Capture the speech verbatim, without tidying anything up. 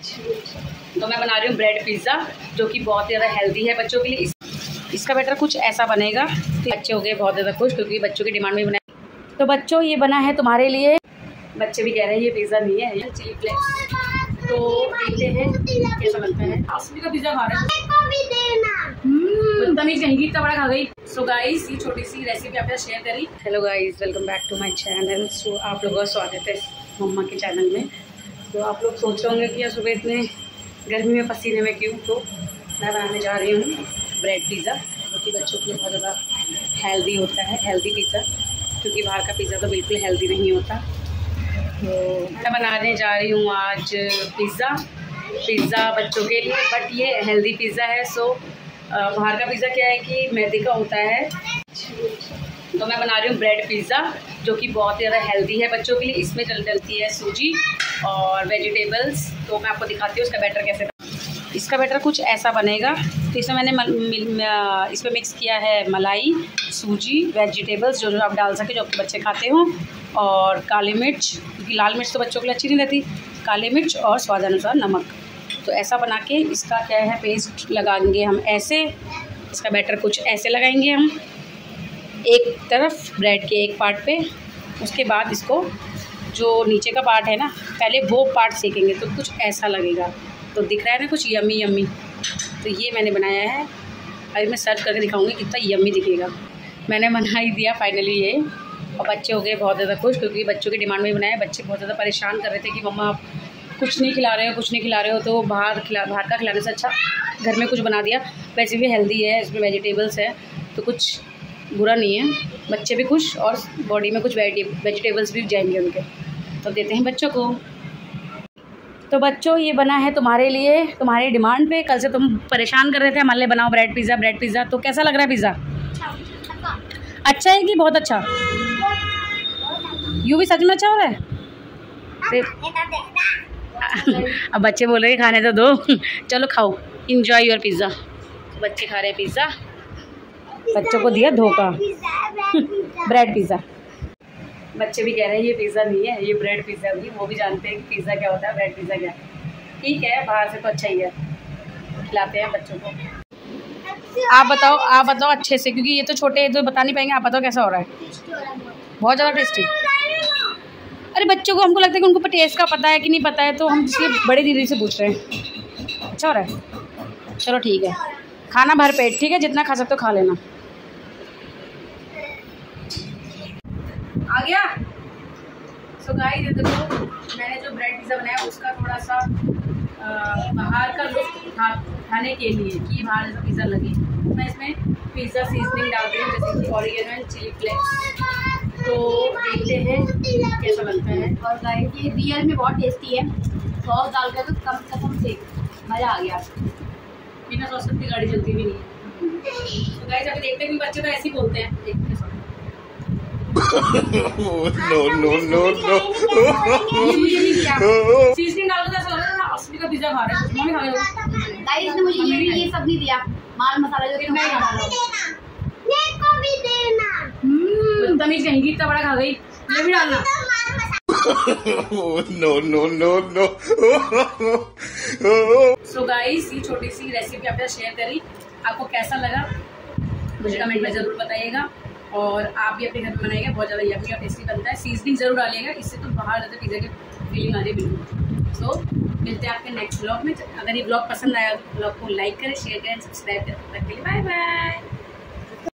तो मैं बना रही हूँ ब्रेड पिज़्ज़ा, जो कि बहुत ज़्यादा हेल्दी है बच्चों के लिए। इस, इसका बैटर कुछ ऐसा बनेगा। तो बच्चे हो गए बहुत ज़्यादा खुश, क्योंकि बच्चों की डिमांड में बनाया। तो बच्चों, ये बना है तुम्हारे लिए। बच्चे भी कह रहे हैं ये पिज़्ज़ा नहीं है, ये चिली फ्लेक्स। तो देखते हैं कैसा बनता है। असली का पिज़्ज़ा खा रहे हैं, बदतमीज कहेंगी, इतना बड़ा खा गई। सो गाइस, ये छोटी सी रेसिपी आपके साथ शेयर करी। Hello guys, welcome back to my channel. So आप लोगों का स्वागत है मम्मा के चैनल में। तो आप लोग सोच रहे होंगे कि यार सुबह इतने गर्मी में पसीने में क्यों। तो मैं बनाने जा रही हूँ ब्रेड पिज़्ज़ा, जो कि बच्चों के लिए बहुत ज़्यादा हेल्दी होता है, हेल्दी पिज़्ज़ा, क्योंकि बाहर का पिज़्ज़ा तो बिल्कुल हेल्दी नहीं होता। तो मैं बनाने जा रही हूँ आज पिज़्ज़ा पिज़्ज़ा बच्चों के लिए, बट ये हेल्दी पिज़्ज़ा है। सो बाहर का पिज़्ज़ा क्या है कि मैदे का होता है। तो मैं बना रही हूँ ब्रेड पिज़्ज़ा, जो कि बहुत ज़्यादा हेल्दी है बच्चों के लिए। इसमें चल डलती है सूजी और वेजिटेबल्स। तो मैं आपको दिखाती हूँ इसका बैटर कैसे। इसका बैटर कुछ ऐसा बनेगा। तो इसमें मैंने मल, मिल, इसमें मिक्स किया है मलाई, सूजी, वेजिटेबल्स जो जो आप डाल सके, जो आपके बच्चे खाते हो, और काली मिर्च, क्योंकि लाल मिर्च तो बच्चों के लिए अच्छी नहीं रहती, काली मिर्च और स्वादानुसार नमक। तो ऐसा बना के इसका क्या है पेस्ट लगाएंगे हम ऐसे। इसका बैटर कुछ ऐसे लगाएंगे हम एक तरफ ब्रेड के एक पार्ट पे। उसके बाद इसको जो नीचे का पार्ट है ना, पहले वो पार्ट सेकेंगे, तो कुछ ऐसा लगेगा। तो दिख रहा है ना कुछ यम्मी यम्मी। तो ये मैंने बनाया है, अभी मैं सर्व करके दिखाऊंगी कितना यम्मी दिखेगा। मैंने बना ही दिया फाइनली ये, और बच्चे हो गए बहुत ज़्यादा खुश, क्योंकि बच्चों की डिमांड में बनाया है। बच्चे बहुत ज़्यादा परेशान कर रहे थे कि मम्मा आप कुछ नहीं खिला रहे हो, कुछ नहीं खिला रहे हो। तो बाहर खिला बाहर का खिलाने से अच्छा घर में कुछ बना दिया। वैसे भी हेल्दी है, इसमें वेजिटेबल्स है, तो कुछ बुरा नहीं है। बच्चे भी खुश और बॉडी में कुछ वेजिटेबल्स भी जाएंगे उनके। तो देते हैं बच्चों को। तो बच्चों, ये बना है तुम्हारे लिए, तुम्हारी डिमांड पे। कल से तुम परेशान कर रहे थे हमारे लिए बनाओ ब्रेड पिज़्ज़ा ब्रेड पिज़्ज़ा। तो कैसा लग रहा है पिज़्ज़ा? अच्छा है कि बहुत अच्छा? यूँ भी सच में अच्छा हो रहा है। अब बच्चे बोल रहे हैं खाने तो दो। चलो खाओ, इंजॉय योर पिज़्ज़ा। बच्चे खा रहे हैं पिज़्ज़ा, बच्चों को दिया धोखा। Bread pizza. बच्चे भी कह रहे हैं ये पिज़्ज़ा नहीं है, ये ब्रेड पिज़्ज़ा भी। वो भी जानते हैं कि पिज़्ज़ा क्या होता है, ब्रेड पिज़्ज़ा क्या। ठीक है, बाहर से तो अच्छा ही है, खिलाते हैं बच्चों को। आप बताओ आप बताओ अच्छे से, क्योंकि ये तो छोटे हैं तो बता नहीं पाएंगे। आप बताओ कैसा हो रहा है? बहुत ज़्यादा टेस्टी। अरे बच्चों को, हमको लगता है कि उनको टेस्ट का पता है कि नहीं पता है, तो हम इसलिए बड़े दीदी से पूछ रहे हैं। अच्छा हो रहा है? चलो ठीक है, खाना भर पेट, ठीक है, जितना खा सकते हो खा लेना। आ गया। सो गाइस, ये देखो मैंने जो ब्रेड पिज़्ज़ा बनाया उसका थोड़ा सा आ, बाहर का लुक खा खाने के लिए कि बाहर जैसा पिज़्ज़ा लगे, मैं इसमें पिज़्ज़ा सीजनिंग डाल रही हूँ, जैसे कि ऑरिगेनो एंड चिली फ्लेक्स। तो देखते हैं कैसा बनता है। और गाइस, ये रियल में बहुत टेस्टी है। सॉस डाल कर तो कम से कम से मज़ा आ गया। बिना सॉस की गाड़ी चलती भी नहीं है। तो गाइस, अभी देखते हैं कि बच्चे तो ऐसे ही बोलते हैं। देखते हैं no no no no seasoning डाल के ऐसा लग रहा है असली का पिज़्ज़ा खा रहे हैं। मम्मी खा रहे हो? गाइस ने मुझे ये ये सब नहीं दिया, माल मसाला जो मैं खा रहा हूं। मेरे को भी देना। बदतमीज कहेंगी, इतना बड़ा खा गई। ये भी डालना। No no no no. So guys, ये छोटी सी रेसिपी आपके साथ शेयर करी। आपको कैसा लगा मुझे कमेंट में ज़रूर बताइएगा, और आप भी अपने घर में बनाइएगा। बहुत ज़्यादा यम्मी और टेस्टी बनता है। सीजनिंग ज़रूर डालिएगा, इससे तो बाहर ज़्यादा पिज़्ज़ा की फीलिंग आ रही है बिल्कुल। सो मिलते हैं आपके नेक्स्ट ब्लॉग में। अगर ये ब्लॉग पसंद आया तो ब्लॉग को लाइक करें, शेयर करें, सब्सक्राइब करें। तब तक के लिए बाय बाय।